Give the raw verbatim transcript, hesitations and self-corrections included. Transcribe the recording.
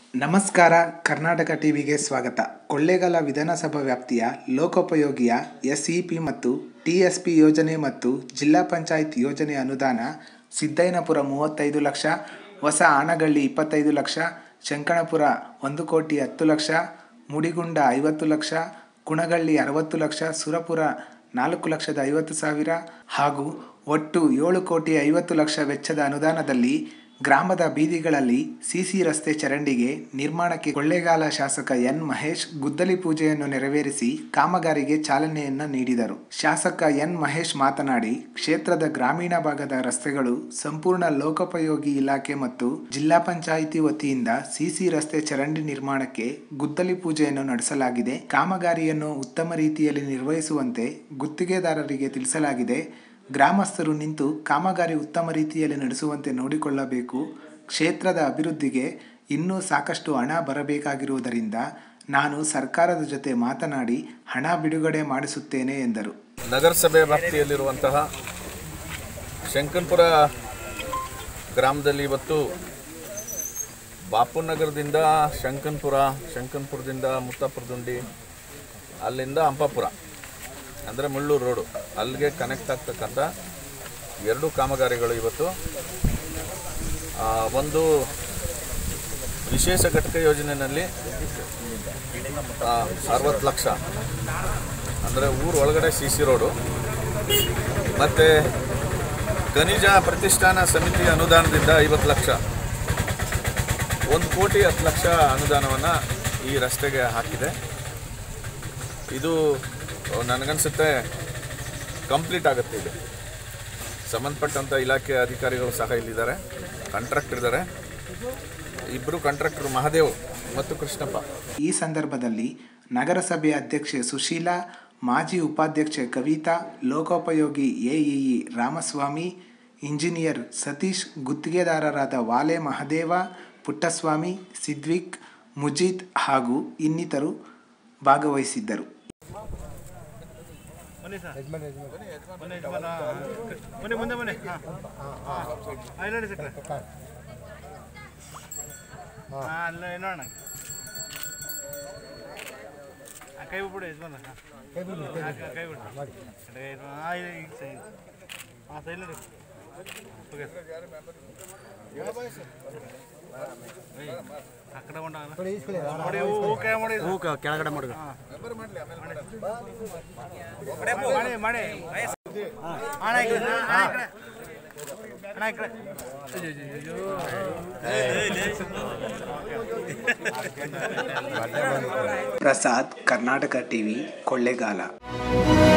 ನಮಸ್ಕಾರ. ಕರ್ನಾಟಕ ಟಿವಿಗೆ ಸ್ವಾಗತ. ಕೊಳ್ಳೇಗಾಲ ವಿಧಾನಸಭಾ ವ್ಯಾಪ್ತಿಯ ಲೋಕೋಪಯೋಗಿಯ ಎಸ್ಇಪಿ ಮತ್ತು ಟಿಎಸ್ಪಿ ಯೋಜನೆ ಮತ್ತು ಜಿಲ್ಲಾ ಪಂಚಾಯತ್ ಯೋಜನೆ ಅನುದಾನ ಸಿದ್ದಯ್ಯನಪುರ ಮೂವತ್ತೈದು ಲಕ್ಷ, ಹೊಸ ಆನಗಳ್ಳಿ ಇಪ್ಪತ್ತೈದು ಲಕ್ಷ, ಶಂಕಣಪುರ ಒಂದು ಕೋಟಿ ಹತ್ತು ಲಕ್ಷ, ಮುಡಿಗುಂಡ ಐವತ್ತು ಲಕ್ಷ, ಕುಣಗಳ್ಳಿ ಅರವತ್ತು ಲಕ್ಷ, ಸುರಪುರ ನಾಲ್ಕು ಲಕ್ಷದ ಐವತ್ತು ಸಾವಿರ ಹಾಗೂ ಒಟ್ಟು ಏಳು ಕೋಟಿ ಐವತ್ತು ಲಕ್ಷ ವೆಚ್ಚದ ಅನುದಾನದಲ್ಲಿ ಗ್ರಾಮದ ಬೀದಿಗಳಲ್ಲಿ ಸಿಸಿ ರಸ್ತೆ ಚರಂಡಿಗೆ ನಿರ್ಮಾಣಕ್ಕೆ ಕೊಳ್ಳೇಗಾಲ ಶಾಸಕ ಎನ್ ಮಹೇಶ್ ಗುದ್ದಲಿ ಪೂಜೆಯನ್ನು ನೆರವೇರಿಸಿ ಕಾಮಗಾರಿಗೆ ಚಾಲನೆಯನ್ನ ನೀಡಿದರು. ಶಾಸಕ ಎನ್ ಮಹೇಶ್ ಮಾತನಾಡಿ, ಕ್ಷೇತ್ರದ ಗ್ರಾಮೀಣ ಭಾಗದ ರಸ್ತೆಗಳು ಸಂಪೂರ್ಣ ಲೋಕೋಪಯೋಗಿ ಇಲಾಖೆ ಮತ್ತು ಜಿಲ್ಲಾ ಪಂಚಾಯಿತಿ ವತಿಯಿಂದ ಸಿಸಿ ರಸ್ತೆ ಚರಂಡಿ ನಿರ್ಮಾಣಕ್ಕೆ ಗುದ್ದಲಿ ಪೂಜೆಯನ್ನು ನಡೆಸಲಾಗಿದೆ. ಕಾಮಗಾರಿಯನ್ನು ಉತ್ತಮ ರೀತಿಯಲ್ಲಿ ನಿರ್ವಹಿಸುವಂತೆ ಗುತ್ತಿಗೆದಾರರಿಗೆ ತಿಳಿಸಲಾಗಿದೆ. ಗ್ರಾಮಸ್ಥರು ನಿಂತು ಕಾಮಗಾರಿ ಉತ್ತಮ ರೀತಿಯಲ್ಲಿ ನಡೆಸುವಂತೆ ನೋಡಿಕೊಳ್ಳಬೇಕು. ಕ್ಷೇತ್ರದ ಅಭಿವೃದ್ಧಿಗೆ ಇನ್ನೂ ಸಾಕಷ್ಟು ಹಣ ಬರಬೇಕಾಗಿರುವುದರಿಂದ ನಾನು ಸರ್ಕಾರದ ಜೊತೆ ಮಾತನಾಡಿ ಹಣ ಬಿಡುಗಡೆ ಮಾಡಿಸುತ್ತೇನೆ ಎಂದರು. ನಗರಸಭೆ ವ್ಯಾಪ್ತಿಯಲ್ಲಿರುವಂತಹ ಶಂಕನಪುರ ಗ್ರಾಮದಲ್ಲಿ ಇವತ್ತು ಬಾಪುನಗರದಿಂದ ಶಂಕನಪುರ, ಶಂಕನಪುರದಿಂದ ಮುತ್ತಾಪುರದುಂಡಿ, ಅಲ್ಲಿಂದ ಅಂಪಾಪುರ ಅಂದರೆ ಮುಳ್ಳೂರು ರೋಡು ಅಲ್ಲಿಗೆ ಕನೆಕ್ಟ್ ಆಗ್ತಕ್ಕಂಥ ಎರಡು ಕಾಮಗಾರಿಗಳು ಇವತ್ತು ಒಂದು ವಿಶೇಷ ಘಟಕ ಯೋಜನೆಯಲ್ಲಿ ಅರವತ್ತು ಲಕ್ಷ ಅಂದರೆ ಊರು ಒಳಗಡೆ ಸಿ ಸಿ ರೋಡು ಮತ್ತು ಖನಿಜ ಪ್ರತಿಷ್ಠಾನ ಸಮಿತಿ ಅನುದಾನದಿಂದ ಐವತ್ತು ಲಕ್ಷ, ಒಂದು ಕೋಟಿ ಹತ್ತು ಲಕ್ಷ ಅನುದಾನವನ್ನು ಈ ರಸ್ತೆಗೆ ಹಾಕಿದೆ. ಇದು ನನಗನ್ಸುತ್ತೆ ಕಂಪ್ಲೀಟ್ ಆಗುತ್ತೆ. ಇದು ಸಂಬಂಧಪಟ್ಟಂಥ ಇಲಾಖೆ ಅಧಿಕಾರಿಗಳು ಸಹ ಇಲ್ಲಿದ್ದಾರೆ, ಕಾಂಟ್ರಾಕ್ಟರ್ ಇದ್ದಾರೆ. ಇಬ್ಬರು ಕಾಂಟ್ರಾಕ್ಟರ್ ಮಹಾದೇವ್ ಮತ್ತು ಕೃಷ್ಣಪ್ಪ. ಈ ಸಂದರ್ಭದಲ್ಲಿ ನಗರಸಭೆ ಅಧ್ಯಕ್ಷೆ ಸುಶೀಲಾ, ಮಾಜಿ ಉಪಾಧ್ಯಕ್ಷೆ ಕವಿತಾ, ಲೋಕೋಪಯೋಗಿ ಎಇಇ ರಾಮಸ್ವಾಮಿ, ಇಂಜಿನಿಯರ್ ಸತೀಶ್, ಗುತ್ತಿಗೆದಾರರಾದ ವಾಲೆ ಮಹದೇವ, ಪುಟ್ಟಸ್ವಾಮಿ, ಸಿದ್ವಿಕ್, ಮುಜೀದ್ ಹಾಗೂ ಇನ್ನಿತರು ಭಾಗವಹಿಸಿದ್ದರು. ಕೈ ಬಿಡು ಯಜಮಾನ, ಕೈ ಬಿಡು ಕೈ ಬಿಡು ಹಾಂ ಸೈಲ್ ಓಕೆ ಆ ಕಡೆ ಮಾಡಿ ಓಕೆ ಮಾಡಿ ಓಕೆ ಕೆಳಗಡೆ ಮಾಡಿ ಮಾಡಿ ಮಾಡಿ ಪ್ರಸಾದ್, ಕರ್ನಾಟಕ ಟಿವಿ, ಕೊಳ್ಳೇಗಾಲ.